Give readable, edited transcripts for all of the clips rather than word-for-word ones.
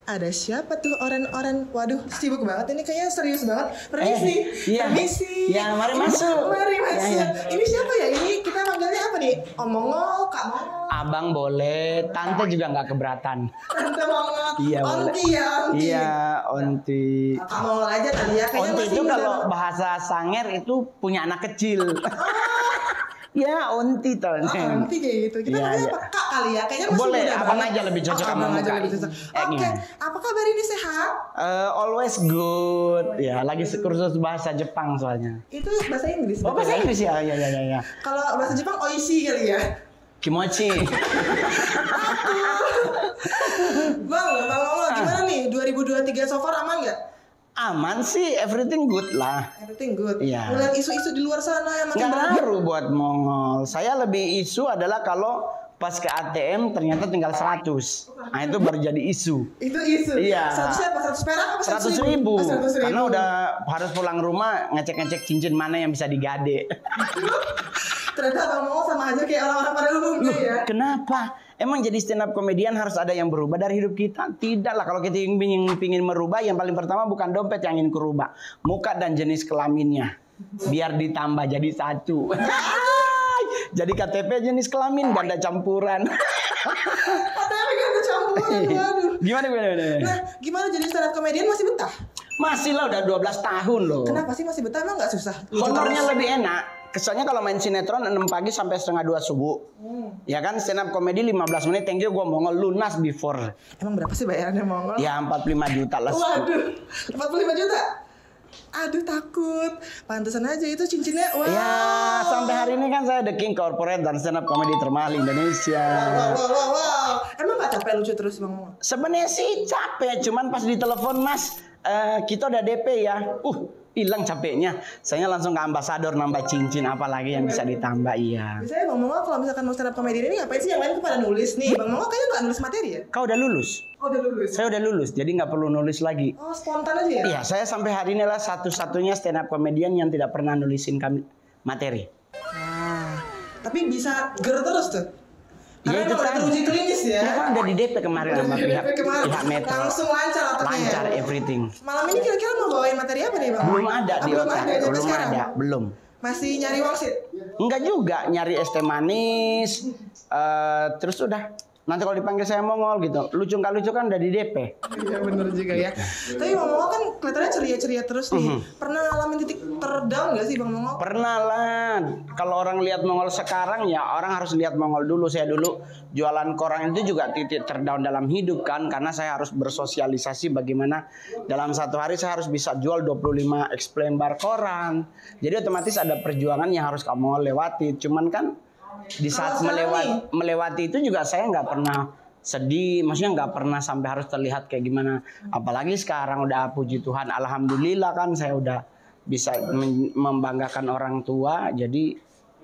Ada siapa tuh oren-oren? Waduh, sibuk banget ini, kayaknya serius banget. Permisi, iya. permisi. Ya, mari masuk. Mari masuk. Ya. Ini siapa ya? Ini kita manggilnya apa nih? Om Mongol, Kak Mongol. Abang boleh, tante juga nggak keberatan. Tante Mongol. Iya, Onti ya, Onti. Iya, Onti. Kak Mongol aja tadi ya. Kayaknya Onti masih itu muda. kalau bahasa Sanger itu punya anak kecil. Ya, Onti toh. Onti kayak gitu. Kita Iya, namanya iya. apa? Kak kali ya. Kayaknya masih Boleh, muda abang banget. aja lebih cocok sama abang aja muka. lebih cocok. Oke, gimana? apa kabar ini, sehat? Always good. Ya, lagi kursus bahasa Jepang soalnya. Itu bahasa Inggris. Oh, bahasa betul ya? Inggris ya? Ya. Kalau bahasa Jepang oishi kali ya. Kimochi. Bang Mongol gimana nih? 2023 so far aman nggak? Aman sih, everything good lah. Everything good. Iya. Ngeliat isu-isu di luar sana yang makin Nggak banyak. ngaruh buat Mongol. Saya lebih isu adalah kalau pas ke ATM ternyata tinggal 100. Nah itu baru jadi isu. Itu isu. Iya. 100 apa? 100 perak apa 100 ribu. 100 ribu. Karena udah harus pulang rumah ngecek-ngecek cincin mana yang bisa digade. Ternyata Bang Mongol sama aja kayak orang-orang pada umumnya ya. Kenapa? Emang jadi stand up komedian harus ada yang berubah dari hidup kita? Tidak lah. Kalau kita ingin merubah, yang paling pertama bukan dompet yang ingin kurubah, muka dan jenis kelaminnya. Biar ditambah jadi satu. Jadi KTP jenis kelamin ganda campuran. Katanya kan kecampuran. Waduh. Gimana? Nah, gimana jadi stand up comedian masih betah? Masih lah, udah 12 tahun loh. Kenapa sih masih betah? Emang nggak susah? Honornya lebih enak. Kesannya kalau main sinetron 6 pagi sampai setengah 2 subuh. Ya kan, stand up komedi 15 menit. Thank you, gue Mongol lunas before. Emang berapa sih bayarannya Mongol? Ya 45 juta lah. Waduh, 45 juta? Aduh takut. Pantesan aja itu cincinnya. Wah. Ya, sampai hari ini kan saya the king corporate dan stand up komedi termahal Indonesia. Wow. Emang gak capek lucu terus Bang Mongol? Sebenarnya sih capek, cuman pas ditelepon Mas, kita udah DP ya. Hilang capeknya. Saya langsung ke ambasador nambah cincin, apalagi yang bisa ditambah. Iya. Biasanya Bang Mongol kalau misalkan mau stand up comedy ini ngapain sih? Yang lain tuh pada nulis nih. Bang Mongol kayaknya nggak nulis materi ya? Kau udah lulus? Oh, udah lulus. Saya udah lulus, jadi nggak perlu nulis lagi. Oh, spontan aja ya? Iya, saya sampai hari ini adalah satu-satunya stand up comedian yang tidak pernah nulisin materi. Nah, tapi bisa ger terus tuh. Ya, Karena itu emang udah tadi. teruji klinis ya. Ya kan udah di DP kemarin sama pihak metro. Langsung lancar otaknya. Lancar everything. Malam ini kira-kira mau bawain materi apa nih Bang? Belum ada di belum otak, ada, sampai belum sekarang? ada, belum. Masih nyari wangsit? Enggak juga, nyari es teh manis, terus udah. Nanti kalau dipanggil saya Mongol gitu, lucu nggak lucu kan udah di DP. Iya bener juga ya. Tapi Bang Mongol kan kelihatannya ceria-ceria terus nih. Pernah ngalamin titik terdown nggak sih Bang Mongol? Pernah lah. Kalau orang lihat Mongol sekarang ya orang harus lihat Mongol dulu. Saya dulu jualan koran itu juga titik terdown dalam hidup kan, karena saya harus bersosialisasi bagaimana dalam satu hari saya harus bisa jual 25 eks lembar koran. Jadi otomatis ada perjuangan yang harus kamu lewati. Cuman kan di saat melewati itu juga saya nggak pernah sedih, maksudnya nggak pernah sampai harus terlihat kayak gimana. Apalagi sekarang udah puji Tuhan, alhamdulillah kan saya udah bisa membanggakan orang tua, jadi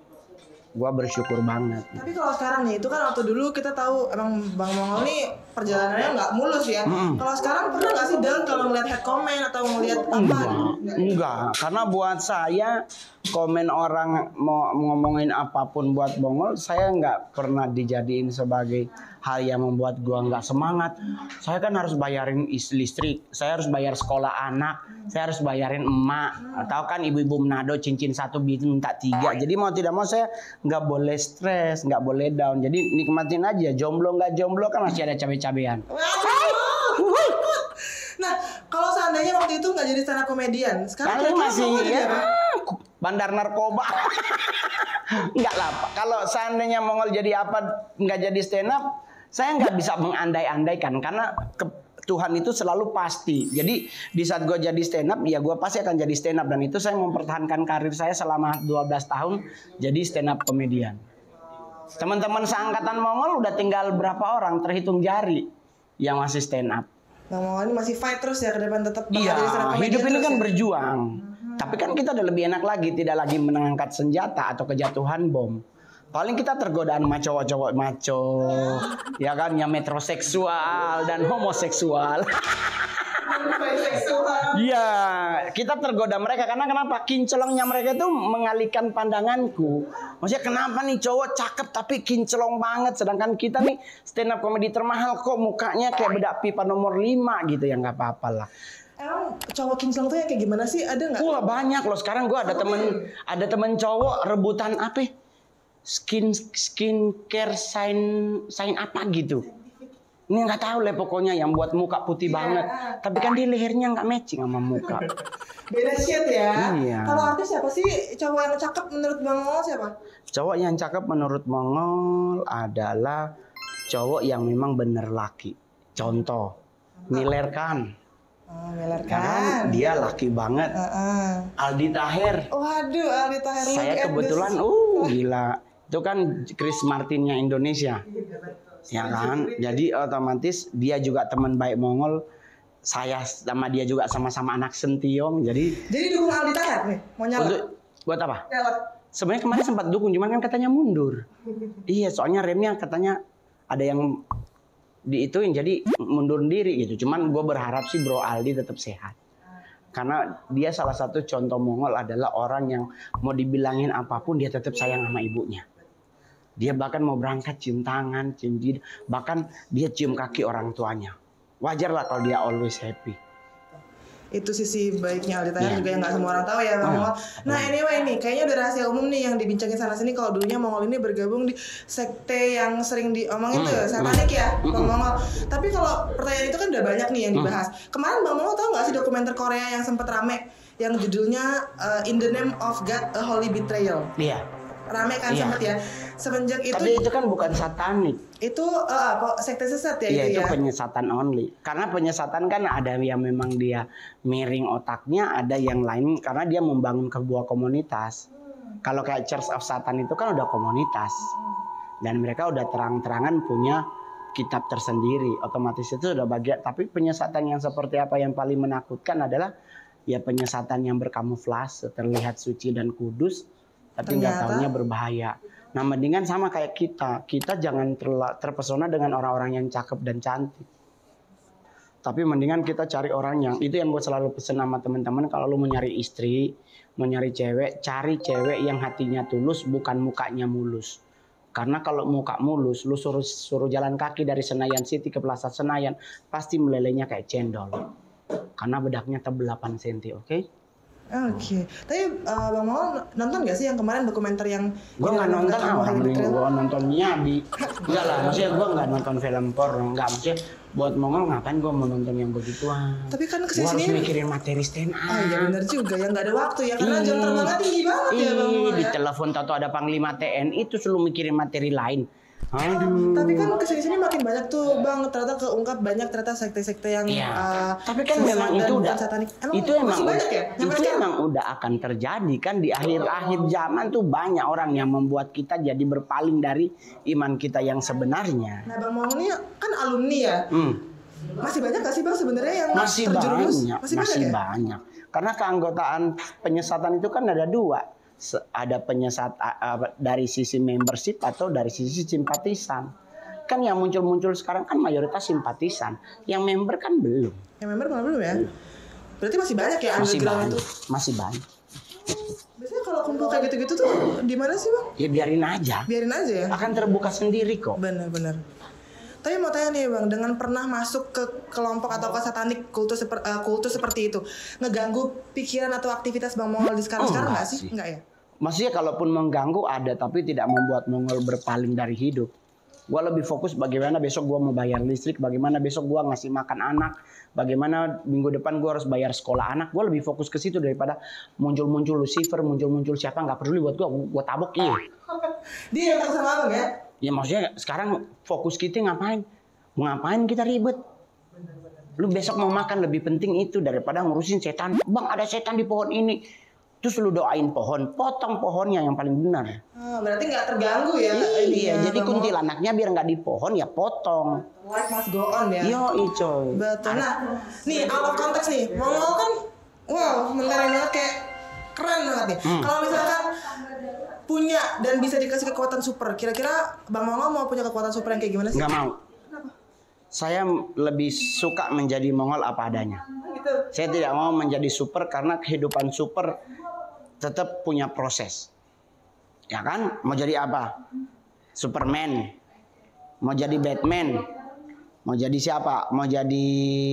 gua bersyukur banget. Tapi kalau sekarang nih, itu kan waktu dulu kita tahu emang Bang Mongol nih perjalanannya nggak mulus ya. Kalau sekarang pernah nggak sih down kalau ngeliat head comment atau ngeliat apa? Enggak, karena buat saya komen orang mau ngomongin apapun buat Mongol, saya nggak pernah dijadiin sebagai hal yang membuat gua nggak semangat. Saya kan harus bayarin listrik, saya harus bayar sekolah anak, saya harus bayarin emak. Atau kan ibu-ibu Manado cincin 1 minta 3. Jadi mau tidak mau saya nggak boleh stres, nggak boleh down. Jadi nikmatin aja. Jomblo nggak jomblo kan masih ada cabai-cabean. Nah, kalau seandainya waktu itu nggak jadi stand up comedian, sekarang Kali kira-kira masih Bang Mongol jadi ya, apa? bandar narkoba. Enggak lah, Pak. Kalau seandainya Mongol jadi apa, nggak jadi stand up, saya nggak bisa mengandai-andaikan karena Tuhan itu selalu pasti. Jadi di saat gue jadi stand up, ya gue pasti akan jadi stand up, dan itu saya mempertahankan karir saya selama 12 tahun jadi stand up comedian. Teman-teman seangkatan Mongol udah tinggal berapa orang, terhitung jari yang masih stand up. Bang Mongol ini masih fight terus ya ke depan, tetap Iya, jadi stand up comedian hidup ini terus kan ya? berjuang. Tapi kan kita udah lebih enak lagi, tidak lagi mengangkat senjata atau kejatuhan bom. Paling kita tergodaan sama cowok-cowok maco, ya kan, yang metroseksual dan homoseksual. Iya, kita tergoda mereka karena kenapa? Kinclongnya mereka itu mengalihkan pandanganku. Maksudnya kenapa nih cowok cakep tapi kinclong banget, sedangkan kita nih stand up comedy termahal kok mukanya kayak bedak pipa nomor 5 gitu ya, nggak apa-apa lah. Emang cowok kinclong tuh yang kayak gimana sih? Ada nggak? Wah banyak loh sekarang gue ada temen cowok rebutan apa? Skincare sign apa gitu. Ini nggak tahu lah pokoknya yang buat muka putih banget. Tapi kan di lehernya nggak matching sama muka. Beda shit ya. Iya. Kalau artis siapa sih cowok yang cakep menurut Bang Mongol siapa? Cowok yang cakep menurut Mongol adalah cowok yang memang bener laki. Contoh, Miller Khan. Oh, Miller Kan Khan. dia laki banget. Aldi Taher. Waduh, Aldi Taher. Saya kebetulan, gila. Itu kan Chris Martinnya Indonesia. Ya kan, jadi otomatis dia juga teman baik Mongol. Saya sama dia juga sama-sama anak Sentiong. Jadi dukung Aldi Taher nih, mau nyala. Buat apa? Nyala. Sebenarnya kemarin sempat dukung, cuman kan katanya mundur. Iya, soalnya remnya katanya ada yang diituin, jadi mundur diri gitu. Cuman gue berharap sih Bro Aldi tetap sehat. Karena dia salah satu contoh Mongol adalah orang yang mau dibilangin apapun dia tetap sayang sama ibunya. Dia bahkan mau berangkat cium tangan, cium jidat, bahkan dia cium kaki orang tuanya. Wajar lah kalau dia always happy. Itu sisi baiknya Aldi Taher juga yang nggak semua orang tahu ya Bang Mongol. Nah anyway nih, kayaknya udah rahasia umum nih yang dibincangin sana sini kalau dulunya Mongol ini bergabung di sekte yang sering diomongin tuh satanik ya Bang Mongol. Tapi kalau pertanyaan itu kan udah banyak nih yang dibahas. Kemarin Bang Mongol tahu nggak sih dokumenter Korea yang sempat rame yang judulnya In the Name of God A Holy Betrayal? Iya. Rame kan sempet ya. Semenjak itu. Tapi itu kan bukan satanik. Itu sekte sesat ya Iya, itu itu ya. penyesatan only. Karena penyesatan kan ada yang memang dia miring otaknya, ada yang lain karena dia membangun sebuah komunitas. Kalau kayak Church of Satan itu kan udah komunitas. Dan mereka udah terang-terangan punya kitab tersendiri. Otomatis itu udah bagian. Tapi penyesatan yang seperti apa yang paling menakutkan adalah ya penyesatan yang berkamuflase, terlihat suci dan kudus, tapi nggak taunya berbahaya. Nah, mendingan sama kayak kita jangan terpesona dengan orang-orang yang cakep dan cantik. Tapi mendingan kita cari orang yang, itu yang gue selalu pesen sama teman-teman, kalau lu mau nyari istri, mau nyari cewek, cari cewek yang hatinya tulus, bukan mukanya mulus. Karena kalau muka mulus, lu suruh jalan kaki dari Senayan City ke Plaza Senayan, pasti melelehnya kayak cendol. Karena bedaknya tebel 8 cm, oke? Oke, tapi Bang Mongol nonton gak sih yang kemarin dokumenter yang gue nggak nonton, gue nontonnya di enggak lah, maksudnya gue nggak nonton film porno, enggak, maksudnya buat Mongol ngapain gue mau nonton yang begituan. Tapi kan gue harus mikirin materi stand up. Iya benar juga ya, nggak ada waktu ya karena jam terbangnya tinggi banget ya Bang Mongol ya. Di telepon atau ada Panglima TNI itu selalu mikirin materi lain. Aduh. Tapi kan kesini-sini makin banyak tuh Bang, ternyata keungkap banyak ternyata sekte-sekte yang tapi kan memang itu udah satanik. Itu emang banyak ya? Itu emang udah akan terjadi kan di akhir zaman tuh banyak orang yang membuat kita jadi berpaling dari iman kita yang sebenarnya. Nah Bang Mongol ini kan alumni ya. Masih banyak gak sih Bang sebenarnya yang masih terjerumus? Masih banyak. Karena keanggotaan penyesatan itu kan ada dua. Ada penyesat dari sisi membership atau dari sisi simpatisan. Kan yang muncul sekarang kan mayoritas simpatisan. Yang member kan belum. Yang member belum ya? Berarti masih banyak ya underground itu? Masih banyak. Biasanya kalau kumpul kayak gitu-gitu tuh di mana sih Bang? Ya biarin aja. Biarin aja ya? Akan terbuka sendiri kok. Benar-benar. Tapi mau tanya nih Bang, dengan pernah masuk ke kelompok atau ke satanik kultus seperti itu, ngeganggu pikiran atau aktivitas Bang Mongol di sekarang nggak sih? Enggak ya? Maksudnya kalaupun mengganggu ada, tapi tidak membuat Mongol berpaling dari hidup. Gue lebih fokus bagaimana besok gue mau bayar listrik, bagaimana besok gue ngasih makan anak, bagaimana minggu depan gue harus bayar sekolah anak. Gue lebih fokus ke situ daripada muncul-muncul Lucifer, muncul-muncul siapa, nggak peduli buat gue tabok iya. Dia yang sama Bang ya? Ya maksudnya sekarang fokus kita ngapain? Mau ngapain kita ribet? Lu besok mau makan lebih penting itu daripada ngurusin setan. Bang ada setan di pohon ini. Terus lu doain pohon, potong pohonnya yang paling benar. Berarti nggak terganggu ya? Iya, jadi kuntilanaknya biar nggak di pohon ya potong. Life must go on ya? Yo coy. Betul. Nah, nih out of context nih. Mongol kan, wow, mentereng banget kayak keren banget nih. Kalau misalkan punya dan bisa dikasih kekuatan super, kira-kira Bang Mongol mau punya kekuatan super yang kayak gimana sih? Nggak mau. Kenapa? Saya lebih suka menjadi Mongol apa adanya. Gitu. Saya tidak mau menjadi super karena kehidupan super tetap punya proses. Ya kan? Mau jadi apa? Superman. Mau jadi Batman. Mau jadi siapa? Mau jadi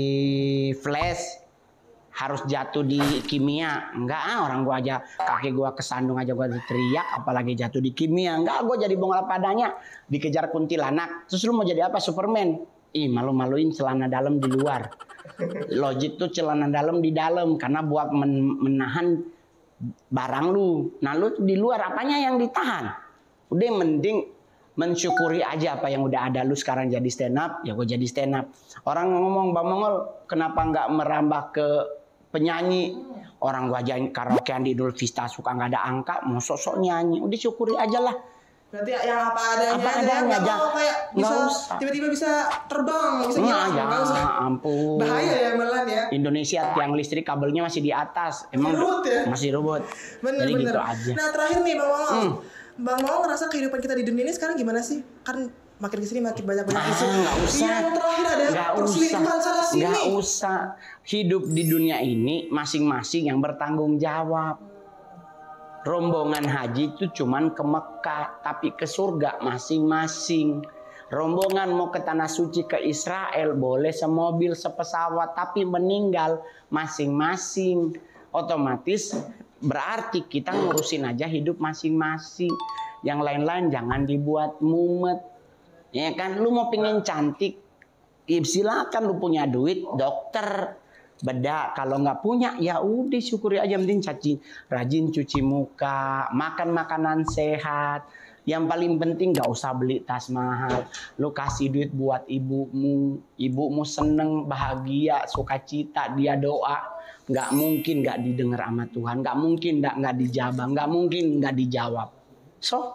Flash. Harus jatuh di kimia. Enggak, orang gua aja kaki gua kesandung aja gua teriak, apalagi jatuh di kimia. Enggak, gua jadi Mongol apa adanya. Dikejar kuntilanak. Terus lu mau jadi apa? Superman. Ih, malu-maluin celana dalam di luar. Logik tuh celana dalam di dalam karena buat menahan barang lu. Nah, lu di luar apanya yang ditahan? Udah mending mensyukuri aja apa yang udah ada. Lu sekarang jadi stand up, ya gue jadi stand up. Orang ngomong, Bang Mongol, kenapa nggak merambah ke penyanyi? Orang gua aja karaokean di Idul Vista suka nggak ada angka, mau sok-sok nyanyi. Udah syukuri aja lah. Berarti yang apa adanya, Apa adanya nggak aja. mau kayak bisa usah. tiba-tiba bisa terbang, bisa Nah, hilang, ya nggak usah. ampun. Bahaya ya Melan ya. Indonesia tiang listrik kabelnya masih di atas. Emang Ruwet ya? masih ruwet. Jadi Bener. gitu aja. Nah terakhir nih Bang Mongol, Bang Mongol ngerasa kehidupan kita di dunia ini sekarang gimana sih? Kan makin kesini makin banyak isu. Nggak usah. Yang terakhir ada Nggak perselingkuhan sana sini. Nggak usah. Hidup di dunia ini masing-masing yang bertanggung jawab. Rombongan haji itu cuman ke Mekah, tapi ke surga masing-masing. Rombongan mau ke tanah suci ke Israel boleh semobil, sepesawat, tapi meninggal masing-masing. Otomatis berarti kita ngurusin aja hidup masing-masing. Yang lain-lain jangan dibuat mumet. Ya kan, lu mau pengen cantik, silakan, lu punya duit, dokter bedak. Kalau nggak punya, ya udah syukuri aja, penting rajin cuci muka, makan makanan sehat. Yang paling penting nggak usah beli tas mahal. Lu kasih duit buat ibumu seneng, bahagia, sukacita, dia doa. Nggak mungkin nggak didengar sama Tuhan, nggak mungkin nggak dijabah, nggak mungkin nggak dijawab. So,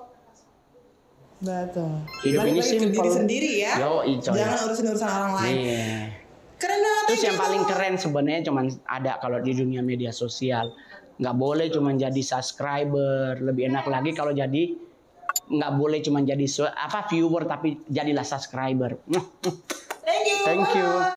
betul. Hidup Balik ini lagi ke simple. diri sendiri ya. Jangan urusin orang lain. Yeah. Keren banget. Terus yang paling keren sebenarnya cuman ada kalau di dunia media sosial. Nggak boleh cuma jadi subscriber. Lebih enak lagi kalau jadi nggak boleh cuma jadi viewer, tapi jadilah subscriber. Thank you. Thank you.